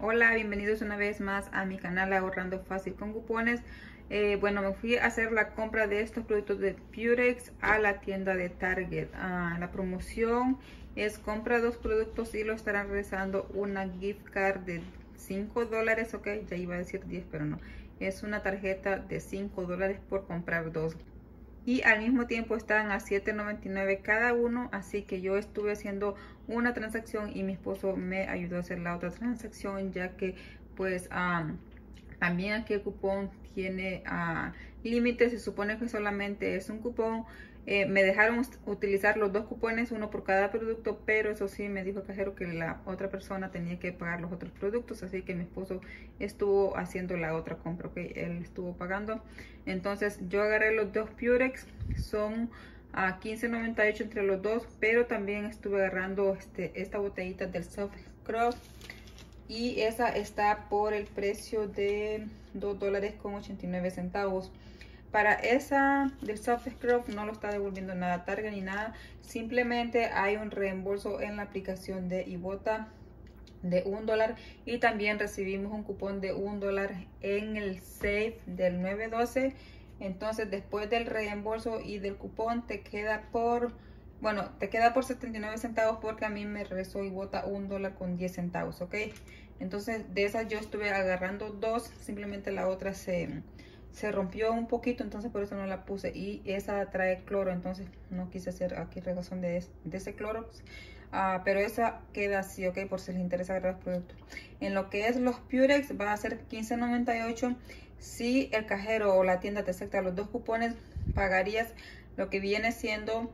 Hola, bienvenidos una vez más a mi canal Ahorrando Fácil con Cupones. Bueno, me fui a hacer la compra de estos productos de Purex a la tienda de Target. La promoción es compra dos productos y lo estarán regresando una gift card de $5, ok, ya iba a decir 10 pero no, es una tarjeta de $5 por comprar dos. Y al mismo tiempo están a $7.99 cada uno, así que yo estuve haciendo una transacción y mi esposo me ayudó a hacer la otra transacción, ya que pues también aquí el cupón tiene límites. Se supone que solamente es un cupón. Me dejaron utilizar los dos cupones, uno por cada producto, pero eso sí me dijo el cajero que la otra persona tenía que pagar los otros productos, así que mi esposo estuvo haciendo la otra compra, que él estuvo pagando. Entonces yo agarré los dos Purex, son a $15.98 entre los dos, pero también estuve agarrando esta botellita del Soft Scrub y esa está por el precio de $2.89. Para esa del Soft Scrub no lo está devolviendo nada Target ni nada, simplemente hay un reembolso en la aplicación de Ibotta de $1 y también recibimos un cupón de $1 en el Safe del 912. Entonces después del reembolso y del cupón te queda por 79 centavos, porque a mí me regresó Ibotta $1.10, ok. Entonces de esas yo estuve agarrando dos, simplemente la otra se rompió un poquito, entonces por eso no la puse, y esa trae cloro, entonces no quise hacer aquí regazón de ese cloro. Pero esa queda así, ok, por si les interesa agarrar el producto. En lo que es los Purex va a ser $15.98. Si el cajero o la tienda te acepta los dos cupones, pagarías lo que viene siendo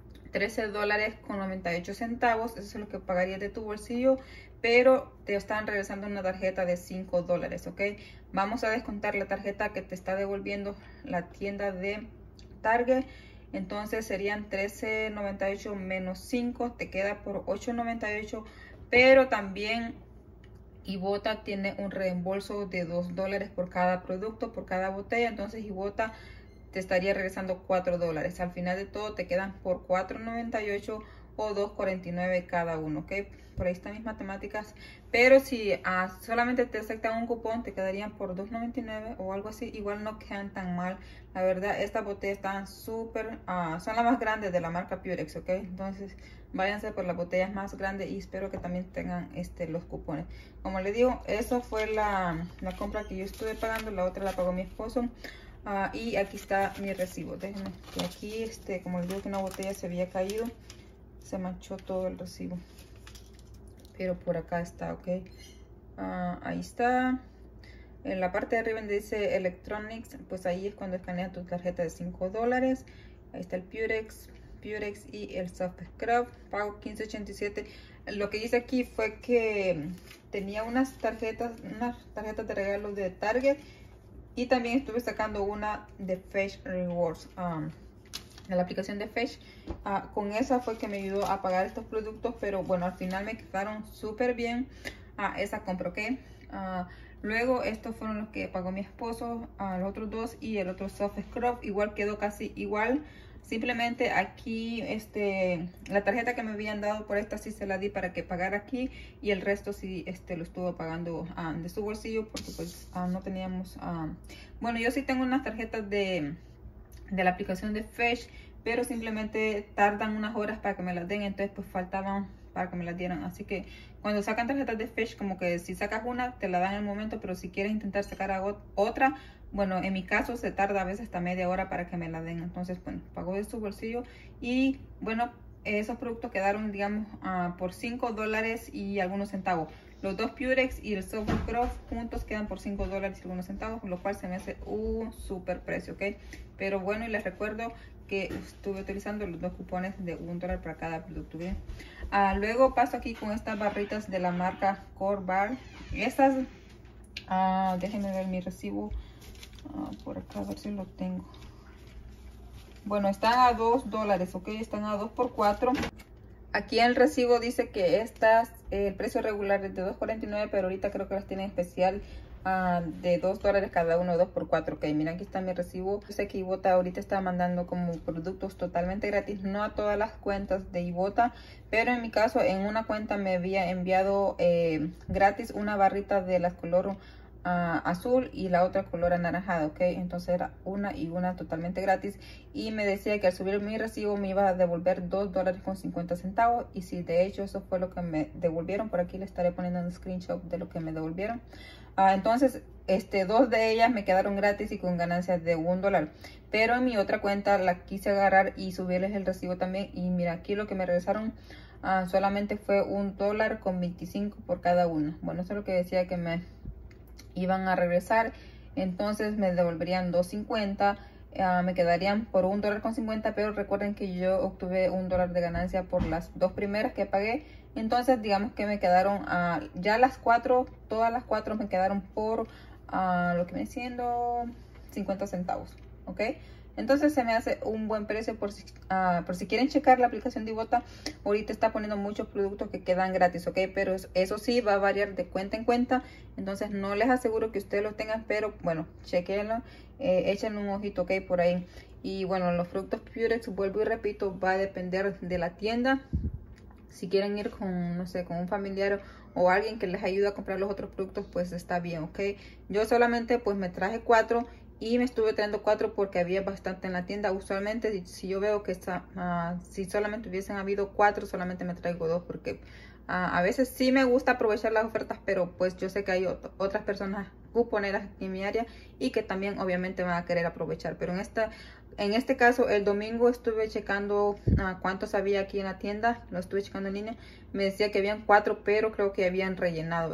$13.98. Eso es lo que pagarías de tu bolsillo, pero te están regresando una tarjeta de $5, ok. Vamos a descontar la tarjeta que te está devolviendo la tienda de Target. Entonces serían $13.98 menos 5, te queda por $8.98, pero también Ibotta tiene un reembolso de $2 por cada producto, por cada botella. Entonces Ibotta te estaría regresando $4. Al final de todo te quedan por $4.98 o $2.49 cada uno, ok. Por ahí están mis matemáticas, pero si solamente te aceptan un cupón te quedarían por $2.99 o algo así. Igual no quedan tan mal, la verdad. Estas botellas están súper, son las más grandes de la marca Purex, ok. Entonces váyanse por las botellas más grandes y espero que también tengan los cupones. Como les digo, eso fue la compra que yo estuve pagando, la otra la pagó mi esposo. Y aquí está mi recibo. Déjenme que aquí, como les digo, que una botella se había caído, se manchó todo el recibo, pero por acá está, ok. Ahí está. En la parte de arriba donde dice Electronics, pues ahí es cuando escaneas tu tarjeta de $5. Ahí está el Purex y el Soft Scrub. Pago $15.87. Lo que hice aquí fue que tenía unas tarjetas de regalo de Target, y también estuve sacando una de Fetch Rewards, de la aplicación de Fetch. Con esa fue que me ayudó a pagar estos productos, pero bueno, al final me quedaron súper bien esa compra, ok. Luego estos fueron los que pagó mi esposo, los otros dos, y el otro Soft Scrub igual quedó casi igual. Simplemente aquí la tarjeta que me habían dado por esta sí se la di para que pagara aquí, y el resto sí lo estuvo pagando de su bolsillo, porque pues no teníamos bueno, yo sí tengo unas tarjetas de la aplicación de Fetch, pero simplemente tardan unas horas para que me las den, entonces pues faltaban para que me las dieran. Así que cuando sacan tarjetas de Fetch, como que si sacas una te la dan en el momento, pero si quieres intentar sacar otra, bueno, en mi caso se tarda a veces hasta media hora para que me la den. Entonces bueno, pagó de su bolsillo, y bueno, esos productos quedaron, digamos, por $5 y algunos centavos. Los dos Purex y el Soft Scrub juntos quedan por $5 y algunos centavos, lo cual se me hace un super precio, ok. Pero bueno, y les recuerdo que estuve utilizando los dos cupones de $1 para cada producto, ¿bien? Luego paso aquí con estas barritas de la marca Core Bar. Estas, déjenme ver mi recibo por acá, a ver si lo tengo. Bueno, están a $2, ok, están a 2 por 4. Aquí en el recibo dice que estas, el precio regular es de $2.49, pero ahorita creo que las tienen especial de $2 cada uno, 2 por 4. Ok, mira, aquí está mi recibo. Yo sé que Ibotta ahorita está mandando como productos totalmente gratis, no a todas las cuentas de Ibotta, pero en mi caso en una cuenta me había enviado gratis una barrita de las color azul y la otra color anaranjada. Ok, entonces era una y una totalmente gratis, y me decía que al subir mi recibo me iba a devolver $2.50, y si de hecho eso fue lo que me devolvieron. Por aquí le estaré poniendo un screenshot de lo que me devolvieron. Entonces dos de ellas me quedaron gratis y con ganancias de $1, pero en mi otra cuenta la quise agarrar y subirles el recibo también, y mira, aquí lo que me regresaron solamente fue $1.25 por cada una. Bueno, eso es lo que decía que me iban a regresar. Entonces me devolverían $2.50, me quedarían por $1.50, pero recuerden que yo obtuve $1 de ganancia por las 2 primeras que pagué. Entonces digamos que me quedaron ya las 4, todas las 4 me quedaron por lo que viene siendo 50 centavos. Ok, entonces se me hace un buen precio por si quieren checar la aplicación de Ibotta. Ahorita está poniendo muchos productos que quedan gratis, ok, pero eso sí va a variar de cuenta en cuenta. Entonces no les aseguro que ustedes lo tengan, pero bueno, chequenlo, échenle un ojito, ok, por ahí. Y bueno, los productos Purex, vuelvo y repito, va a depender de la tienda. Si quieren ir con, no sé, con un familiar o alguien que les ayude a comprar los otros productos, pues está bien, ok. Yo solamente pues me traje 4 y me estuve trayendo 4 porque había bastante en la tienda. Usualmente si yo veo que si solamente hubiesen habido 4, solamente me traigo 2 porque a veces sí me gusta aprovechar las ofertas, pero pues yo sé que hay otras personas cuponeras en mi área y que también obviamente van a querer aprovechar. Pero en este caso, el domingo estuve checando cuántos había aquí en la tienda, lo estuve checando en línea. Me decía que habían 4, pero creo que habían rellenado.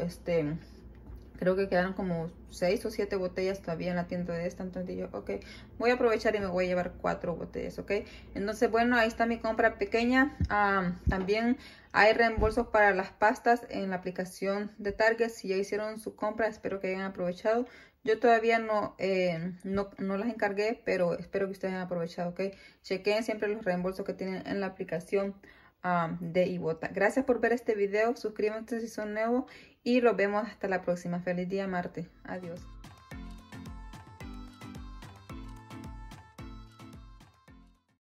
Creo que quedaron como 6 o 7 botellas todavía en la tienda de esta. Entonces yo, ok, voy a aprovechar y me voy a llevar 4 botellas, ok. Entonces, bueno, ahí está mi compra pequeña. También hay reembolsos para las pastas en la aplicación de Target. Si ya hicieron su compra, espero que hayan aprovechado. Yo todavía no las encargué, pero espero que ustedes hayan aprovechado, ok. Chequen siempre los reembolsos que tienen en la aplicación de Ibotta. Gracias por ver este video. Suscríbanse si son nuevos y los vemos hasta la próxima. Feliz día martes. Adiós.